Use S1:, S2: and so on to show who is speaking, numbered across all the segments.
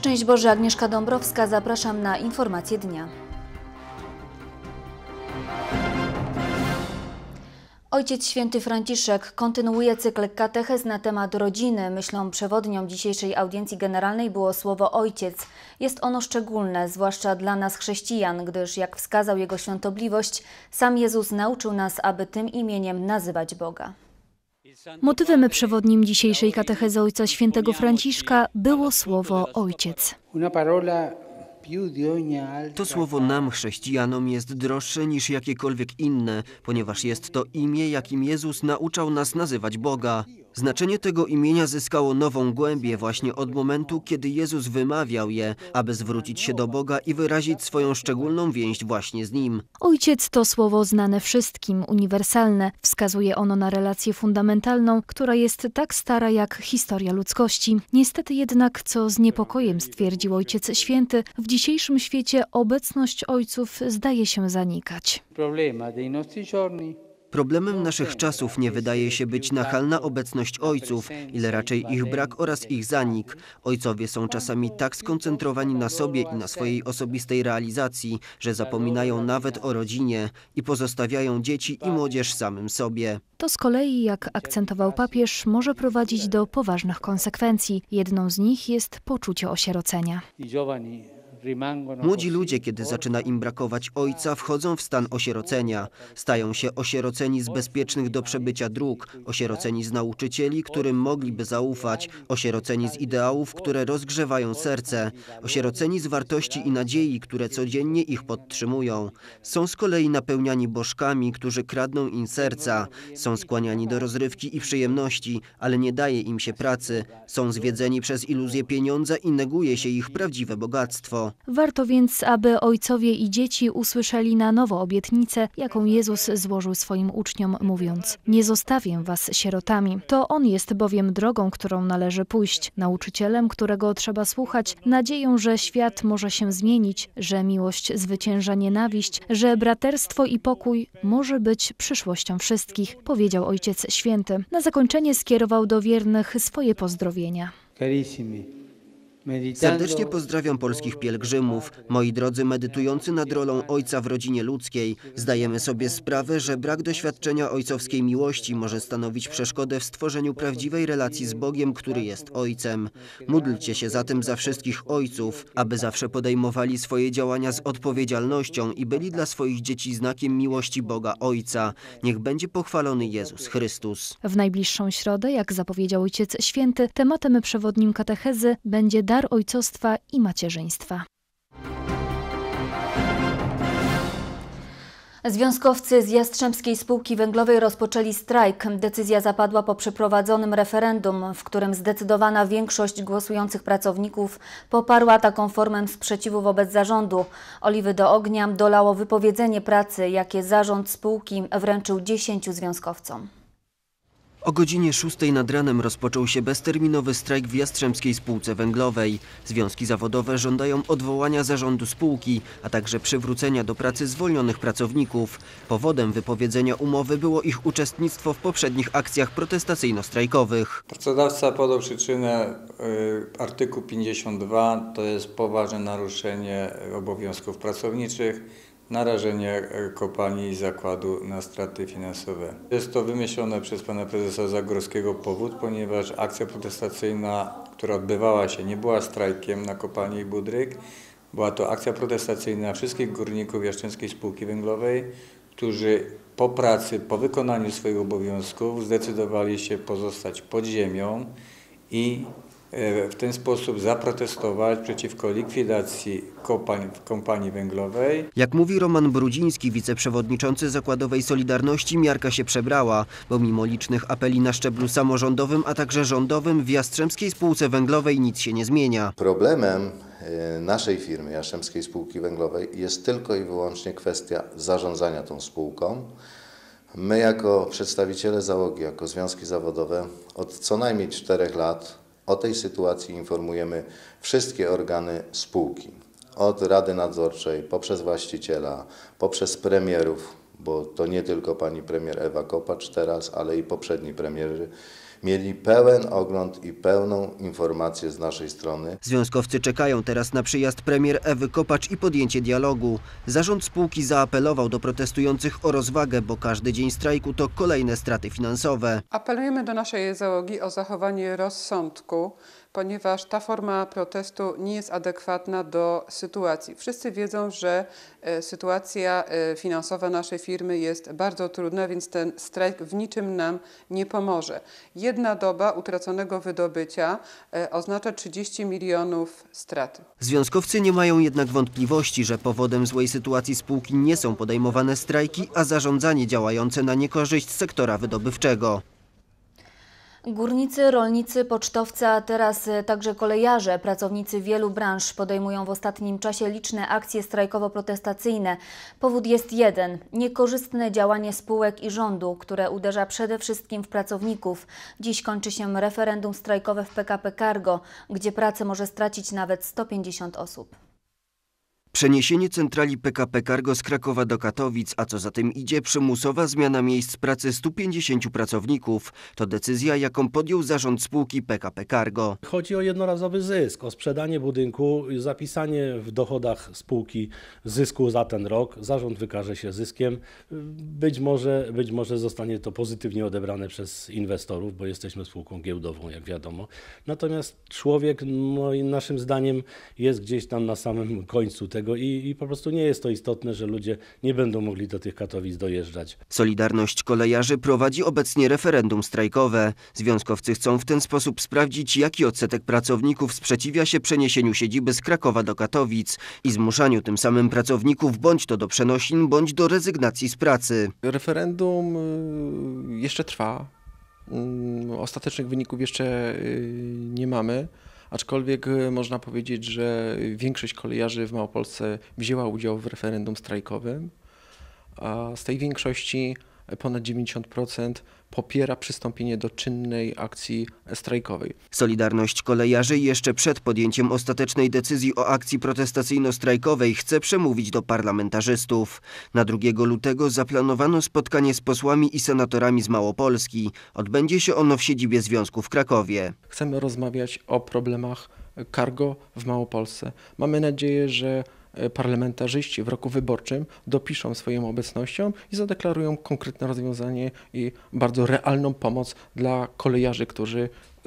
S1: Szczęść Boże, Agnieszka Dąbrowska, zapraszam na informacje dnia. Ojciec Święty Franciszek kontynuuje cykl katechez na temat rodziny. Myślą przewodnią dzisiejszej audiencji generalnej było słowo ojciec. Jest ono szczególne, zwłaszcza dla nas chrześcijan, gdyż jak wskazał Jego Świątobliwość, sam Jezus nauczył nas, aby tym imieniem nazywać Boga.
S2: Motywem przewodnim dzisiejszej katechezy Ojca Świętego Franciszka było słowo ojciec.
S3: To słowo nam, chrześcijanom, jest droższe niż jakiekolwiek inne, ponieważ jest to imię, jakim Jezus nauczał nas nazywać Boga. Znaczenie tego imienia zyskało nową głębię właśnie od momentu, kiedy Jezus wymawiał je, aby zwrócić się do Boga i wyrazić swoją szczególną więź właśnie z Nim.
S2: Ojciec to słowo znane wszystkim, uniwersalne. Wskazuje ono na relację fundamentalną, która jest tak stara jak historia ludzkości. Niestety jednak, co z niepokojem stwierdził Ojciec Święty, w dzisiejszym świecie obecność ojców zdaje się zanikać.
S3: Problemem naszych czasów nie wydaje się być nachalna obecność ojców, ile raczej ich brak oraz ich zanik. Ojcowie są czasami tak skoncentrowani na sobie i na swojej osobistej realizacji, że zapominają nawet o rodzinie i pozostawiają dzieci i młodzież samym sobie.
S2: To z kolei, jak akcentował papież, może prowadzić do poważnych konsekwencji. Jedną z nich jest poczucie osierocenia.
S3: Młodzi ludzie, kiedy zaczyna im brakować ojca, wchodzą w stan osierocenia. Stają się osieroceni z bezpiecznych do przebycia dróg, osieroceni z nauczycieli, którym mogliby zaufać, osieroceni z ideałów, które rozgrzewają serce, osieroceni z wartości i nadziei, które codziennie ich podtrzymują. Są z kolei napełniani bożkami, którzy kradną im serca. Są skłaniani do rozrywki i przyjemności, ale nie daje im się pracy. Są zwiedzeni przez iluzję pieniądza i neguje się ich prawdziwe bogactwo.
S2: Warto więc, aby ojcowie i dzieci usłyszeli na nowo obietnicę, jaką Jezus złożył swoim uczniom, mówiąc: nie zostawię was sierotami. To On jest bowiem drogą, którą należy pójść, nauczycielem, którego trzeba słuchać, nadzieją, że świat może się zmienić, że miłość zwycięża nienawiść, że braterstwo i pokój może być przyszłością wszystkich, powiedział Ojciec Święty. Na zakończenie skierował do wiernych swoje pozdrowienia.
S3: Serdecznie pozdrawiam polskich pielgrzymów, moi drodzy medytujący nad rolą ojca w rodzinie ludzkiej. Zdajemy sobie sprawę, że brak doświadczenia ojcowskiej miłości może stanowić przeszkodę w stworzeniu prawdziwej relacji z Bogiem, który jest Ojcem. Módlcie się zatem za wszystkich ojców, aby zawsze podejmowali swoje działania z odpowiedzialnością i byli dla swoich dzieci znakiem miłości Boga Ojca. Niech będzie pochwalony Jezus Chrystus.
S2: W najbliższą środę, jak zapowiedział Ojciec Święty, tematem przewodnim katechezy będzie dar ojcostwa i macierzyństwa.
S1: Związkowcy z Jastrzębskiej Spółki Węglowej rozpoczęli strajk. Decyzja zapadła po przeprowadzonym referendum, w którym zdecydowana większość głosujących pracowników poparła taką formę sprzeciwu wobec zarządu. Oliwy do ognia dolało wypowiedzenie pracy, jakie zarząd spółki wręczył 10 związkowcom.
S3: O godzinie 6 nad ranem rozpoczął się bezterminowy strajk w Jastrzębskiej Spółce Węglowej. Związki zawodowe żądają odwołania zarządu spółki, a także przywrócenia do pracy zwolnionych pracowników. Powodem wypowiedzenia umowy było ich uczestnictwo w poprzednich akcjach protestacyjno-strajkowych.
S4: Pracodawca podał przyczynę artykuł 52, to jest poważne naruszenie obowiązków pracowniczych, narażenie kopalni i zakładu na straty finansowe. Jest to wymyślone przez pana prezesa Zagórskiego powód, ponieważ akcja protestacyjna, która odbywała się, nie była strajkiem na kopalni i Budryk. Była to akcja protestacyjna wszystkich górników Jastrzębskiej Spółki Węglowej, którzy po pracy, po wykonaniu swoich obowiązków zdecydowali się pozostać pod ziemią i w ten sposób zaprotestować przeciwko likwidacji kompanii węglowej.
S3: Jak mówi Roman Brudziński, wiceprzewodniczący zakładowej Solidarności, miarka się przebrała, bo mimo licznych apeli na szczeblu samorządowym, a także rządowym w Jastrzębskiej Spółce Węglowej nic się nie zmienia.
S5: Problemem naszej firmy, Jastrzębskiej Spółki Węglowej, jest tylko i wyłącznie kwestia zarządzania tą spółką. My jako przedstawiciele załogi, jako związki zawodowe od co najmniej 4 lat o tej sytuacji informujemy wszystkie organy spółki. Od Rady Nadzorczej, poprzez właściciela, poprzez premierów, bo to nie tylko pani premier Ewa Kopacz teraz, ale i poprzedni premierzy mieli pełen ogląd i pełną informację z naszej strony.
S3: Związkowcy czekają teraz na przyjazd premier Ewy Kopacz i podjęcie dialogu. Zarząd spółki zaapelował do protestujących o rozwagę, bo każdy dzień strajku to kolejne straty finansowe.
S6: Apelujemy do naszej załogi o zachowanie rozsądku, ponieważ ta forma protestu nie jest adekwatna do sytuacji. Wszyscy wiedzą, że sytuacja finansowa naszej firmy jest bardzo trudna, więc ten strajk w niczym nam nie pomoże. Jedna doba utraconego wydobycia oznacza 30 milionów straty.
S3: Związkowcy nie mają jednak wątpliwości, że powodem złej sytuacji spółki nie są podejmowane strajki, a zarządzanie działające na niekorzyść sektora wydobywczego.
S1: Górnicy, rolnicy, pocztowcy, a teraz także kolejarze, pracownicy wielu branż podejmują w ostatnim czasie liczne akcje strajkowo-protestacyjne. Powód jest jeden – niekorzystne działanie spółek i rządu, które uderza przede wszystkim w pracowników. Dziś kończy się referendum strajkowe w PKP Cargo, gdzie pracę może stracić nawet 150 osób.
S3: Przeniesienie centrali PKP Cargo z Krakowa do Katowic, a co za tym idzie przymusowa zmiana miejsc pracy 150 pracowników. To decyzja, jaką podjął zarząd spółki PKP Cargo.
S7: Chodzi o jednorazowy zysk, o sprzedanie budynku, zapisanie w dochodach spółki zysku za ten rok. Zarząd wykaże się zyskiem. Być może zostanie to pozytywnie odebrane przez inwestorów, bo jesteśmy spółką giełdową, jak wiadomo. Natomiast człowiek, moim naszym zdaniem, jest gdzieś tam na samym końcu tego i po prostu nie jest to istotne, że ludzie nie będą mogli do tych Katowic dojeżdżać.
S3: Solidarność Kolejarzy prowadzi obecnie referendum strajkowe. Związkowcy chcą w ten sposób sprawdzić, jaki odsetek pracowników sprzeciwia się przeniesieniu siedziby z Krakowa do Katowic i zmuszaniu tym samym pracowników bądź to do przenosin, bądź do rezygnacji z pracy.
S8: Referendum jeszcze trwa. Ostatecznych wyników jeszcze nie mamy. Aczkolwiek można powiedzieć, że większość kolejarzy w Małopolsce wzięła udział w referendum strajkowym, a z tej większości ponad 90% popiera przystąpienie do czynnej akcji strajkowej.
S3: Solidarność Kolejarzy jeszcze przed podjęciem ostatecznej decyzji o akcji protestacyjno-strajkowej chce przemówić do parlamentarzystów. Na 2 lutego zaplanowano spotkanie z posłami i senatorami z Małopolski. Odbędzie się ono w siedzibie związku w Krakowie.
S8: Chcemy rozmawiać o problemach cargo w Małopolsce. Mamy nadzieję, że parlamentarzyści w roku wyborczym dopiszą swoją obecnością i zadeklarują konkretne rozwiązanie i bardzo realną pomoc dla kolejarzy, którzy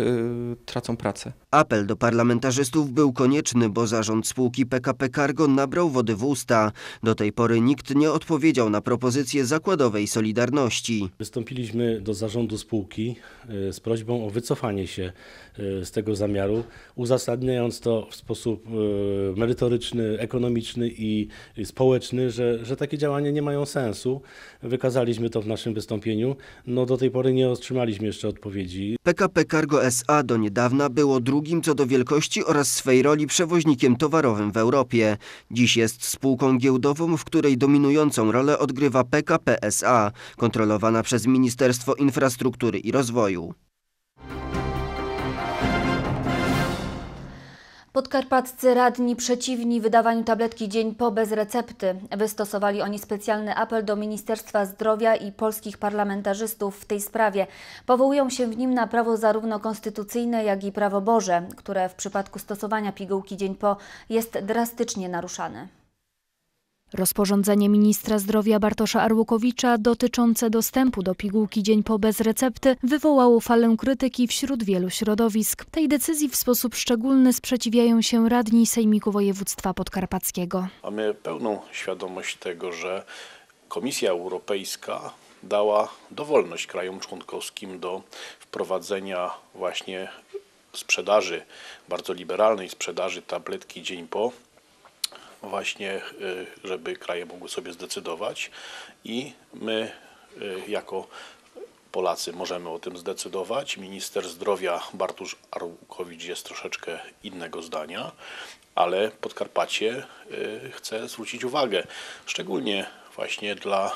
S8: tracą pracę.
S3: Apel do parlamentarzystów był konieczny, bo zarząd spółki PKP Cargo nabrał wody w usta. Do tej pory nikt nie odpowiedział na propozycję zakładowej Solidarności.
S7: Wystąpiliśmy do zarządu spółki z prośbą o wycofanie się z tego zamiaru, uzasadniając to w sposób merytoryczny, ekonomiczny i społeczny, że takie działania nie mają sensu. Wykazaliśmy to w naszym wystąpieniu. Do tej pory nie otrzymaliśmy jeszcze odpowiedzi.
S3: PKP Cargo S.A. do niedawna było drugim co do wielkości oraz swej roli przewoźnikiem towarowym w Europie. Dziś jest spółką giełdową, w której dominującą rolę odgrywa PKP S.A., kontrolowana przez Ministerstwo Infrastruktury i Rozwoju.
S1: Podkarpaccy radni przeciwni wydawaniu tabletki dzień po bez recepty. Wystosowali oni specjalny apel do Ministerstwa Zdrowia i polskich parlamentarzystów w tej sprawie. Powołują się w nim na prawo zarówno konstytucyjne, jak i prawo Boże, które w przypadku stosowania pigułki dzień po jest drastycznie naruszane.
S2: Rozporządzenie ministra zdrowia Bartosza Arłukowicza dotyczące dostępu do pigułki dzień po bez recepty wywołało falę krytyki wśród wielu środowisk. Tej decyzji w sposób szczególny sprzeciwiają się radni Sejmiku Województwa Podkarpackiego.
S9: Mamy pełną świadomość tego, że Komisja Europejska dała dowolność krajom członkowskim do wprowadzenia właśnie sprzedaży, bardzo liberalnej sprzedaży tabletki dzień po, właśnie żeby kraje mogły sobie zdecydować i my jako Polacy możemy o tym zdecydować. Minister zdrowia Bartosz Arłukowicz jest troszeczkę innego zdania, ale Podkarpacie chce zwrócić uwagę, szczególnie właśnie dla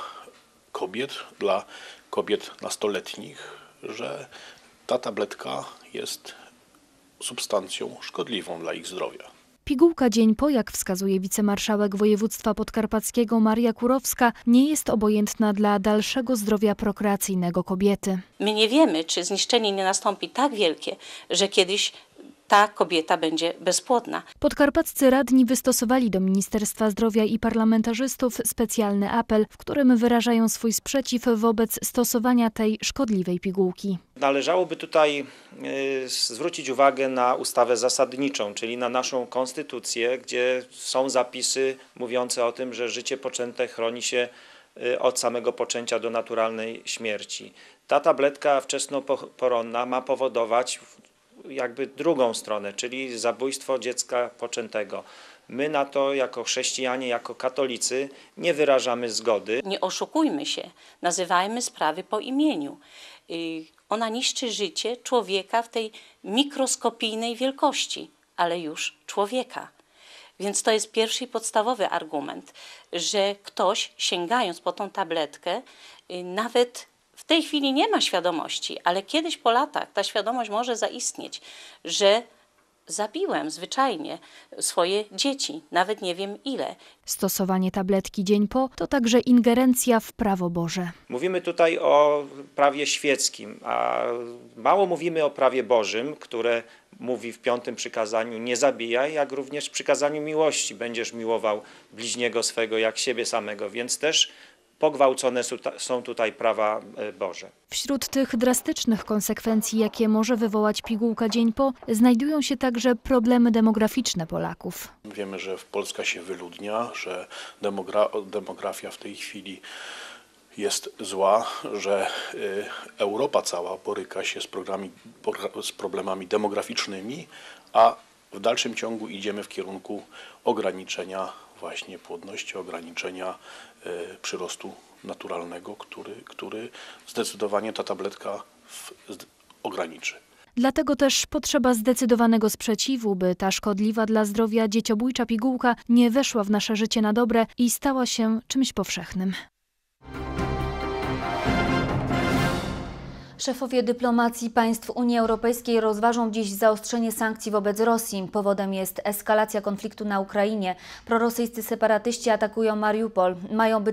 S9: kobiet nastoletnich, że ta tabletka jest substancją szkodliwą dla ich zdrowia.
S2: Pigułka dzień po, jak wskazuje wicemarszałek województwa podkarpackiego Maria Kurowska, nie jest obojętna dla dalszego zdrowia prokreacyjnego kobiety.
S10: My nie wiemy, czy zniszczenie nie nastąpi tak wielkie, że kiedyś ta kobieta będzie bezpłodna.
S2: Podkarpaccy radni wystosowali do Ministerstwa Zdrowia i parlamentarzystów specjalny apel, w którym wyrażają swój sprzeciw wobec stosowania tej szkodliwej pigułki.
S11: Należałoby tutaj zwrócić uwagę na ustawę zasadniczą, czyli na naszą konstytucję, gdzie są zapisy mówiące o tym, że życie poczęte chroni się od samego poczęcia do naturalnej śmierci. Ta tabletka wczesnoporonna ma powodować jakby drugą stronę, czyli zabójstwo dziecka poczętego. My na to jako chrześcijanie, jako katolicy nie wyrażamy zgody.
S10: Nie oszukujmy się, nazywajmy sprawy po imieniu. Ona niszczy życie człowieka w tej mikroskopijnej wielkości, ale już człowieka. Więc to jest pierwszy i podstawowy argument, że ktoś, sięgając po tą tabletkę, nawet w tej chwili nie ma świadomości, ale kiedyś po latach ta świadomość może zaistnieć, że zabiłem zwyczajnie swoje dzieci, nawet nie wiem ile.
S2: Stosowanie tabletki dzień po to także ingerencja w prawo Boże.
S11: Mówimy tutaj o prawie świeckim, a mało mówimy o prawie Bożym, które mówi w 5. przykazaniu nie zabijaj, jak również w przykazaniu miłości będziesz miłował bliźniego swego jak siebie samego, więc też pogwałcone są tutaj prawa Boże.
S2: Wśród tych drastycznych konsekwencji, jakie może wywołać pigułka dzień po, znajdują się także problemy demograficzne Polaków.
S9: Wiemy, że Polska się wyludnia, że demografia w tej chwili jest zła, że Europa cała boryka się z problemami demograficznymi, a w dalszym ciągu idziemy w kierunku ograniczenia właśnie płodności, ograniczenia przyrostu naturalnego, który zdecydowanie ta tabletka ograniczy.
S2: Dlatego też potrzeba zdecydowanego sprzeciwu, by ta szkodliwa dla zdrowia dzieciobójcza pigułka nie weszła w nasze życie na dobre i stała się czymś powszechnym.
S1: Szefowie dyplomacji państw Unii Europejskiej rozważą dziś zaostrzenie sankcji wobec Rosji. Powodem jest eskalacja konfliktu na Ukrainie. Prorosyjscy separatyści atakują Mariupol. Mają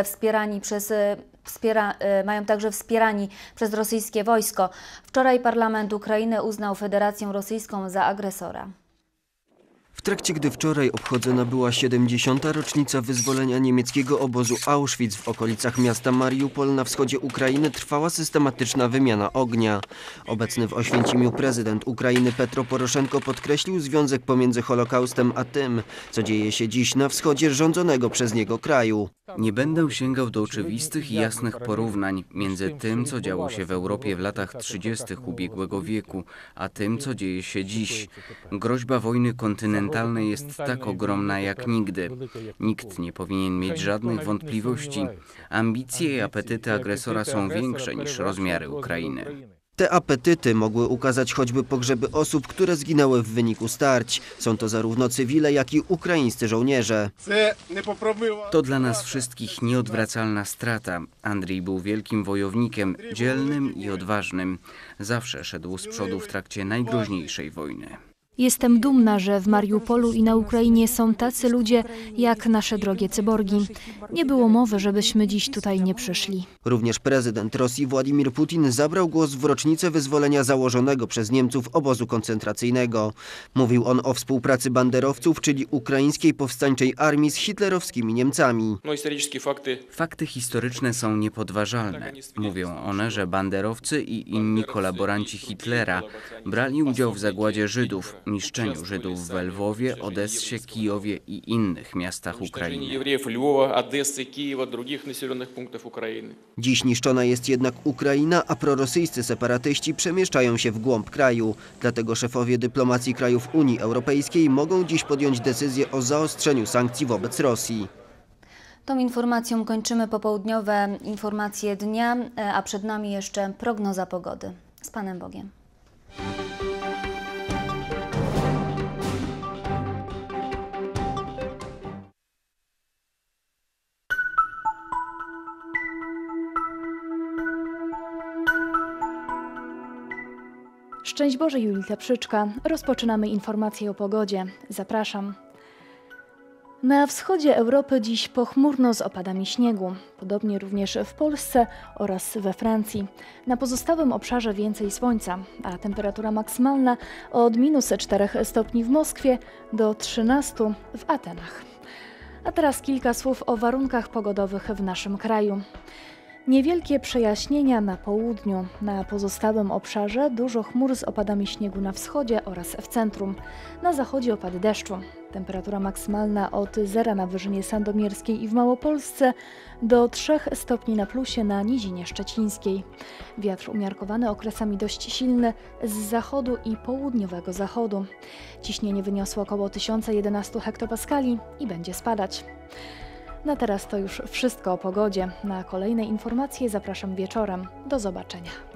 S1: także wspierani przez rosyjskie wojsko. Wczoraj parlament Ukrainy uznał Federację Rosyjską za agresora.
S3: W trakcie gdy wczoraj obchodzona była 70. rocznica wyzwolenia niemieckiego obozu Auschwitz w okolicach miasta Mariupol na wschodzie Ukrainy, trwała systematyczna wymiana ognia. Obecny w Oświęcimiu prezydent Ukrainy Petro Poroszenko podkreślił związek pomiędzy Holokaustem a tym, co dzieje się dziś na wschodzie rządzonego przez niego kraju.
S12: Nie będę sięgał do oczywistych i jasnych porównań między tym, co działo się w Europie w latach 30. ubiegłego wieku, a tym, co dzieje się dziś. Groźba wojny kontynentalnej jest tak ogromna jak nigdy. Nikt nie powinien mieć żadnych wątpliwości. Ambicje i apetyty agresora są większe niż rozmiary Ukrainy.
S3: Te apetyty mogły ukazać choćby pogrzeby osób, które zginęły w wyniku starć. Są to zarówno cywile, jak i ukraińscy żołnierze.
S12: To dla nas wszystkich nieodwracalna strata. Andrzej był wielkim wojownikiem, dzielnym i odważnym. Zawsze szedł z przodu w trakcie najgroźniejszej wojny.
S2: Jestem dumna, że w Mariupolu i na Ukrainie są tacy ludzie jak nasze drogie cyborgi. Nie było mowy, żebyśmy dziś tutaj nie przyszli.
S3: Również prezydent Rosji Władimir Putin zabrał głos w rocznicę wyzwolenia założonego przez Niemców obozu koncentracyjnego. Mówił on o współpracy banderowców, czyli ukraińskiej powstańczej armii z hitlerowskimi Niemcami.
S12: Fakty historyczne są niepodważalne. Mówią one, że banderowcy i inni kolaboranci Hitlera brali udział w zagładzie Żydów, niszczeniu Żydów w Lwowie, Odessie, Kijowie i innych miastach Ukrainy.
S3: Dziś niszczona jest jednak Ukraina, a prorosyjscy separatyści przemieszczają się w głąb kraju. Dlatego szefowie dyplomacji krajów Unii Europejskiej mogą dziś podjąć decyzję o zaostrzeniu sankcji wobec Rosji.
S1: Tą informacją kończymy popołudniowe informacje dnia, a przed nami jeszcze prognoza pogody. Z Panem Bogiem.
S2: Szczęść Boże, Julita Przyczka. Rozpoczynamy informacje o pogodzie. Zapraszam. Na wschodzie Europy dziś pochmurno z opadami śniegu, podobnie również w Polsce oraz we Francji. Na pozostałym obszarze więcej słońca, a temperatura maksymalna od -4 stopni w Moskwie do 13 w Atenach. A teraz kilka słów o warunkach pogodowych w naszym kraju. Niewielkie przejaśnienia na południu, na pozostałym obszarze dużo chmur z opadami śniegu na wschodzie oraz w centrum. Na zachodzie opady deszczu. Temperatura maksymalna od 0 na Wyżynie Sandomierskiej i w Małopolsce do 3 stopni na plusie na Nizinie Szczecińskiej. Wiatr umiarkowany, okresami dość silny z zachodu i południowego zachodu. Ciśnienie wyniosło około 1011 hektopaskali i będzie spadać. Na teraz to już wszystko o pogodzie. Na kolejne informacje zapraszam wieczorem. Do zobaczenia.